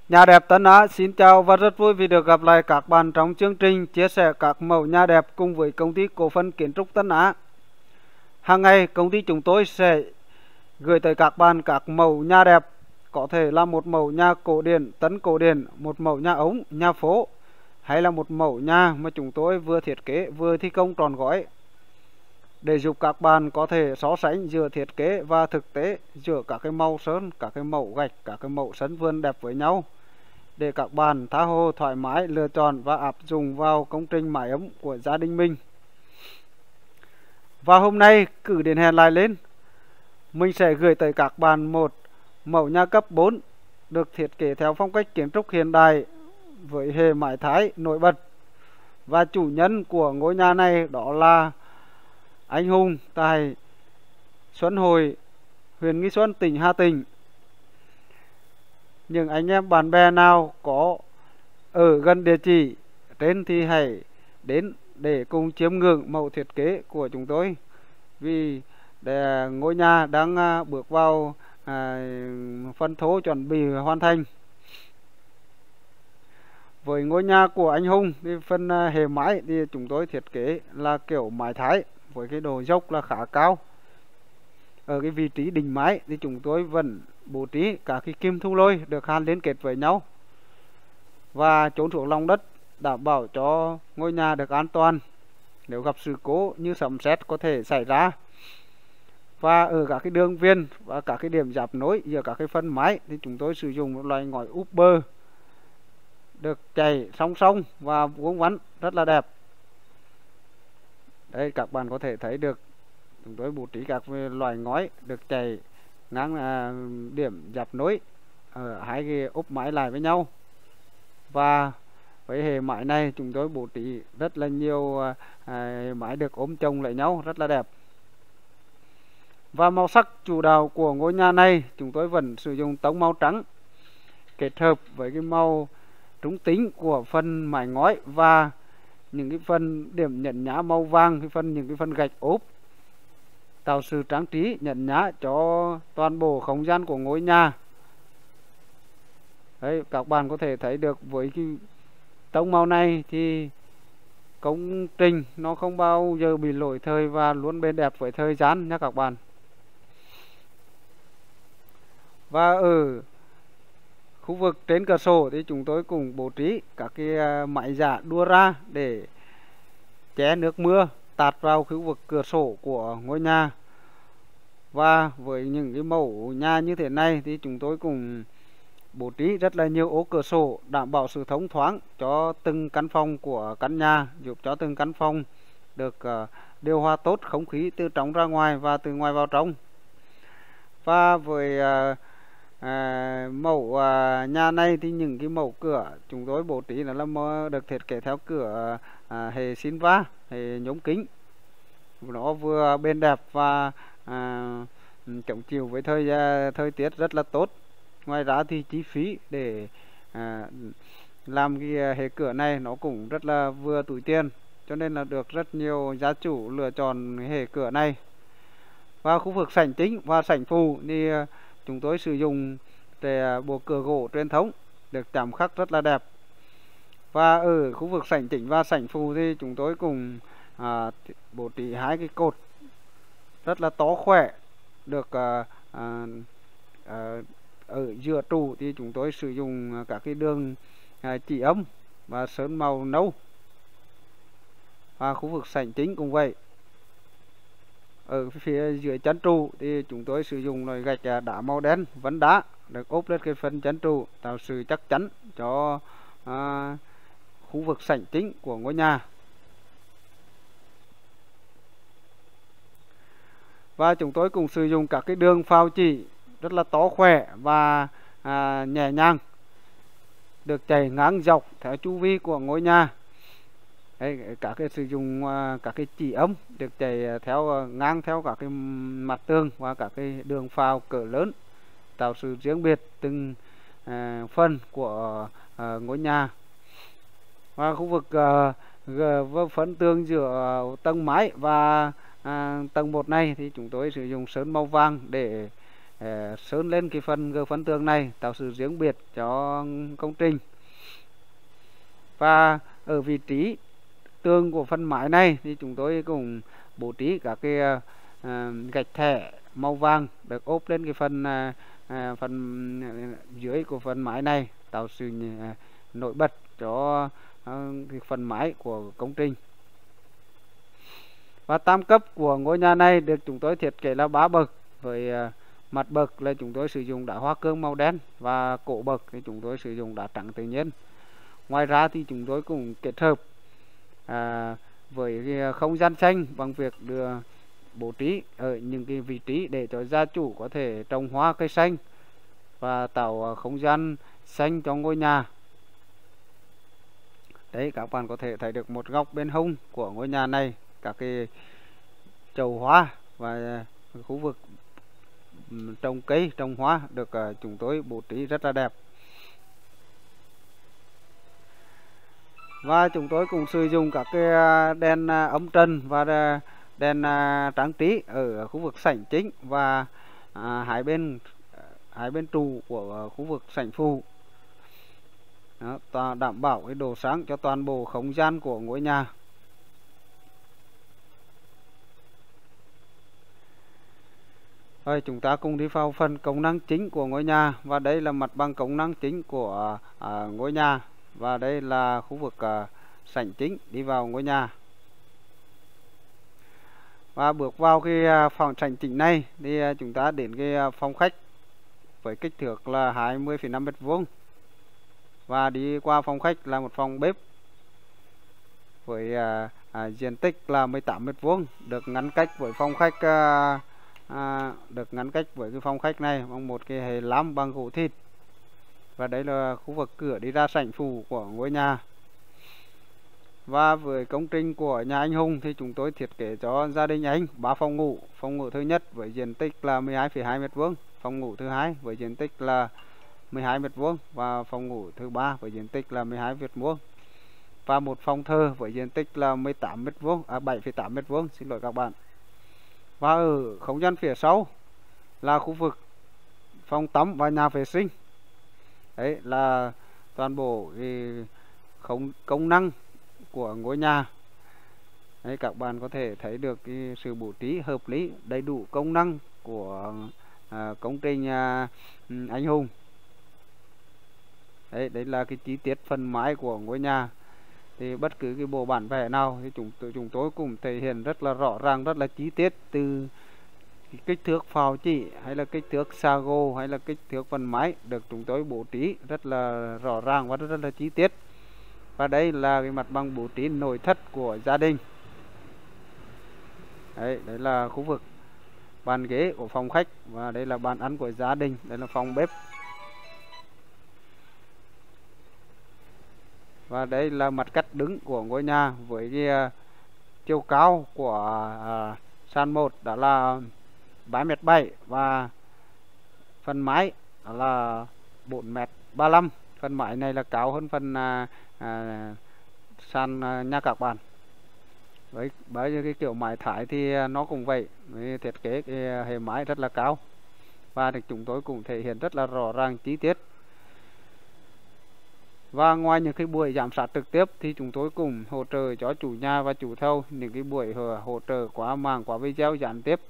Nhà đẹp Tân Á xin chào và rất vui vì được gặp lại các bạn trong chương trình chia sẻ các mẫu nhà đẹp cùng với công ty cổ phần kiến trúc Tân Á. Hàng ngày công ty chúng tôi sẽ gửi tới các bạn các mẫu nhà đẹp, có thể là một mẫu nhà cổ điển, tân cổ điển, một mẫu nhà ống, nhà phố, hay là một mẫu nhà mà chúng tôi vừa thiết kế vừa thi công trọn gói, để giúp các bạn có thể so sánh giữa thiết kế và thực tế, giữa các cái màu sơn, các cái mẫu gạch, các cái mẫu sân vườn đẹp với nhau, để các bạn tha hồ thoải mái lựa chọn và áp dụng vào công trình mái ấm của gia đình mình. Và hôm nay cử điện hẹn lại lên, mình sẽ gửi tới các bạn một mẫu nhà cấp 4 được thiết kế theo phong cách kiến trúc hiện đại với hệ mái Thái nổi bật. Và chủ nhân của ngôi nhà này đó là anh Hùng tại Xuân Hồi, huyện Nghi Xuân, tỉnh Hà Tĩnh. Những anh em bạn bè nào có ở gần địa chỉ trên thì hãy đến để cùng chiêm ngưỡng mẫu thiết kế của chúng tôi, vì ngôi nhà đang bước vào phân thô chuẩn bị hoàn thành. Với ngôi nhà của anh Hùng thì phần hệ mái thì chúng tôi thiết kế là kiểu mái Thái với cái độ dốc là khá cao. Ở cái vị trí đỉnh mái thì chúng tôi vẫn bố trí cả cái kim thu lôi được hàn liên kết với nhau và trốn xuống lòng đất, đảm bảo cho ngôi nhà được an toàn nếu gặp sự cố như sấm sét có thể xảy ra. Và ở các cái đường viền và các cái điểm giáp nối giữa các cái phân mái thì chúng tôi sử dụng một loại ngói úp bơ được chày song song và vuông vắn rất là đẹp. Đây các bạn có thể thấy được chúng tôi bố trí các loại ngói được chày ngang điểm giáp nối ở hai cái úp mái lại với nhau. Và với hệ mái này chúng tôi bố trí rất là nhiều mái được ôm chồng lại nhau rất là đẹp. Và màu sắc chủ đạo của ngôi nhà này chúng tôi vẫn sử dụng tông màu trắng kết hợp với cái màu trúng tính của phần mái ngói và những cái phần điểm nhấn nhá màu vàng, những cái phần gạch ốp, tạo sự trang trí nhấn nhá cho toàn bộ không gian của ngôi nhà. Đấy, các bạn có thể thấy được với cái tông màu này thì công trình nó không bao giờ bị lỗi thời và luôn bền đẹp với thời gian nha các bạn. Và ở khu vực trên cửa sổ thì chúng tôi cũng bố trí các cái máy giả đua ra để che nước mưa tạt vào khu vực cửa sổ của ngôi nhà. Và với những cái mẫu nhà như thế này thì chúng tôi cũng bố trí rất là nhiều ố cửa sổ, đảm bảo sự thông thoáng cho từng căn phòng của căn nhà, giúp cho từng căn phòng được điều hòa tốt không khí từ trong ra ngoài và từ ngoài vào trong. Và với mẫu nhà này thì những cái mẫu cửa chúng tôi bố trí là được thiết kế theo cửa hệ Sinva, hệ nhôm kính. Nó vừa bền đẹp và chống chịu với thời tiết rất là tốt. Ngoài ra thì chi phí để làm cái hệ cửa này nó cũng rất là vừa túi tiền, cho nên là được rất nhiều gia chủ lựa chọn hệ cửa này. Và khu vực sảnh chính và sảnh phụ thì chúng tôi sử dụng bộ cửa gỗ truyền thống được chạm khắc rất là đẹp. Và ở khu vực sảnh chính và sảnh phụ thì chúng tôi cùng bố trí hai cái cột rất là to khỏe, được ở giữa trụ thì chúng tôi sử dụng các cái đường chỉ âm và sơn màu nâu. Và khu vực sảnh chính cũng vậy. Ở phía dưới chân trụ thì chúng tôi sử dụng loại gạch đá màu đen vân đá được ốp lên cái phần chân trụ, tạo sự chắc chắn cho khu vực sảnh chính của ngôi nhà. Và chúng tôi cũng sử dụng các cái đường phao chỉ rất là to khỏe và nhẹ nhàng, được chảy ngang dọc theo chu vi của ngôi nhà. Đấy, các cái sử dụng các cái chỉ ấm được chảy theo ngang theo các cái mặt tường và các cái đường phao cỡ lớn, tạo sự riêng biệt từng phần của ngôi nhà. Và khu vực phân tường giữa tầng mái và tầng 1 này thì chúng tôi sử dụng sơn màu vàng để sơn lên cái phần gờ phân tường này, tạo sự riêng biệt cho công trình. Và ở vị trí tường của phần mái này thì chúng tôi cũng bố trí các cái gạch thẻ màu vàng được ốp lên cái phần dưới của phần mái này, tạo sự nổi bật cho cái phần mái của công trình. Và tam cấp của ngôi nhà này được chúng tôi thiết kế là 3 bậc, với mặt bậc là chúng tôi sử dụng đá hoa cương màu đen, và cổ bậc thì chúng tôi sử dụng đá trắng tự nhiên. Ngoài ra thì chúng tôi cũng kết hợp với cái không gian xanh bằng việc đưa bố trí ở những cái vị trí để cho gia chủ có thể trồng hoa cây xanh và tạo không gian xanh cho ngôi nhà. Đấy, các bạn có thể thấy được một góc bên hông của ngôi nhà này, các cái chậu hoa và khu vực trồng cây, trồng hoa được chúng tôi bố trí rất là đẹp. Và chúng tôi cũng sử dụng các cái đèn âm trần và đèn trang trí ở khu vực sảnh chính và hai bên trụ của khu vực sảnh phụ. Đó, đảm bảo cái độ sáng cho toàn bộ không gian của ngôi nhà. Rồi chúng ta cùng đi vào phần công năng chính của ngôi nhà, và đây là mặt bằng công năng chính của ngôi nhà, và đây là khu vực sảnh chính đi vào ngôi nhà. Và bước vào cái phòng sảnh chính này thì chúng ta đến cái phòng khách với kích thước là 20,5 m², và đi qua phòng khách là một phòng bếp với diện tích là 18 m², được ngăn cách với phòng khách cái phòng khách này bằng một cái hệ lam bằng gỗ thịt. Và đây là khu vực cửa đi ra sảnh phụ của ngôi nhà. Và với công trình của nhà anh Hùng thì chúng tôi thiết kế cho gia đình anh 3 phòng ngủ. Phòng ngủ thứ nhất với diện tích là 12,2 m², phòng ngủ thứ hai với diện tích là 12 m², và phòng ngủ thứ ba với diện tích là 12 m², và một phòng thờ với diện tích là 7,8 m², xin lỗi các bạn. Và ở không gian phía sau là khu vực phòng tắm và nhà vệ sinh. Đấy là toàn bộ cái công năng của ngôi nhà. Đấy, các bạn có thể thấy được cái sự bố trí hợp lý, đầy đủ công năng của công trình anh Hùng. Đấy là cái chi tiết phần mái của ngôi nhà. Thì bất cứ cái bộ bản vẽ nào thì chúng tôi cũng thể hiện rất là rõ ràng, rất là chi tiết, từ kích thước phào chỉ hay là kích thước sago hay là kích thước phần mái được chúng tôi bố trí rất là rõ ràng và rất là chi tiết. Và đây là cái mặt bằng bố trí nội thất của gia đình. Đấy là khu vực bàn ghế của phòng khách, và đây là bàn ăn của gia đình, đây là phòng bếp. Và đây là mặt cắt đứng của ngôi nhà với cái chiều cao của sàn 1 đó là 3,7 m, và phần mái đó là 4,35 m. Phần mái này là cao hơn phần sàn nhà các bạn. Bởi vì cái kiểu mái Thái thì nó cũng vậy, thiết kế cái hệ mái rất là cao, và thì chúng tôi cũng thể hiện rất là rõ ràng chi tiết. Và ngoài những cái buổi giám sát trực tiếp thì chúng tôi cũng hỗ trợ cho chủ nhà và chủ thầu những cái buổi hỗ trợ qua mạng, qua video gián tiếp,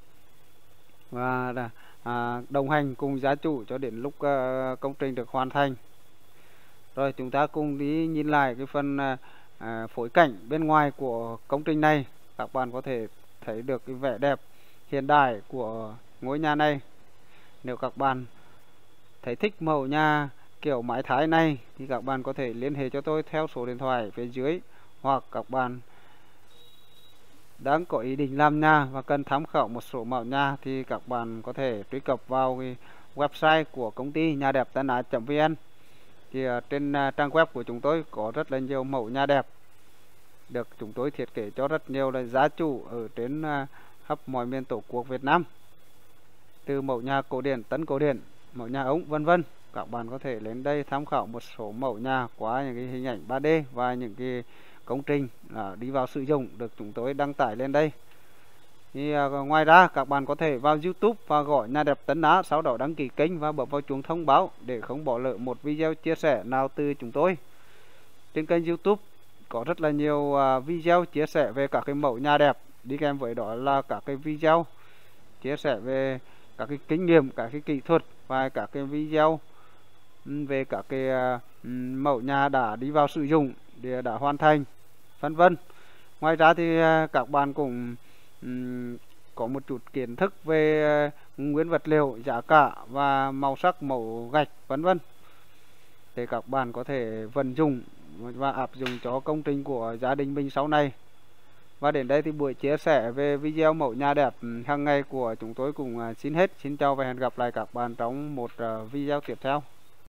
và đồng hành cùng gia chủ cho đến lúc công trình được hoàn thành. Rồi chúng ta cùng đi nhìn lại cái phần phối cảnh bên ngoài của công trình này. Các bạn có thể thấy được cái vẻ đẹp hiện đại của ngôi nhà này. Nếu các bạn thấy thích mẫu nhà kiểu mái Thái này thì các bạn có thể liên hệ cho tôi theo số điện thoại phía dưới, hoặc các bạn đang có ý định làm nhà và cần tham khảo một số mẫu nhà thì các bạn có thể truy cập vào cái website của công ty nhà đẹp Tân Á.vn. Thì trên trang web của chúng tôi có rất là nhiều mẫu nhà đẹp được chúng tôi thiết kế cho rất nhiều là gia chủ ở trên khắp mọi miền Tổ quốc Việt Nam, từ mẫu nhà cổ điển, tân cổ điển, mẫu nhà ống vân vân. Các bạn có thể lên đây tham khảo một số mẫu nhà qua những cái hình ảnh 3D và những cái công trình đi vào sử dụng được chúng tôi đăng tải lên đây. Thì ngoài ra các bạn có thể vào YouTube và gọi Nhà đẹp Tân Á, sau đó đăng ký kênh và bấm vào chuông thông báo để không bỏ lỡ một video chia sẻ nào từ chúng tôi. Trên kênh YouTube có rất là nhiều video chia sẻ về các cái mẫu nhà đẹp, đi kèm với đó là các cái video chia sẻ về các cái kinh nghiệm, các cái kỹ thuật và các cái video về các cái mẫu nhà đã đi vào sử dụng, đã hoàn thành, vân vân. Ngoài ra thì các bạn cũng có một chút kiến thức về nguyên vật liệu, giá cả và màu sắc, mẫu gạch, vân vân, để các bạn có thể vận dụng và áp dụng cho công trình của gia đình mình sau này. Và đến đây thì buổi chia sẻ về video mẫu nhà đẹp hàng ngày của chúng tôi cũng xin hết. Xin chào và hẹn gặp lại các bạn trong một video tiếp theo.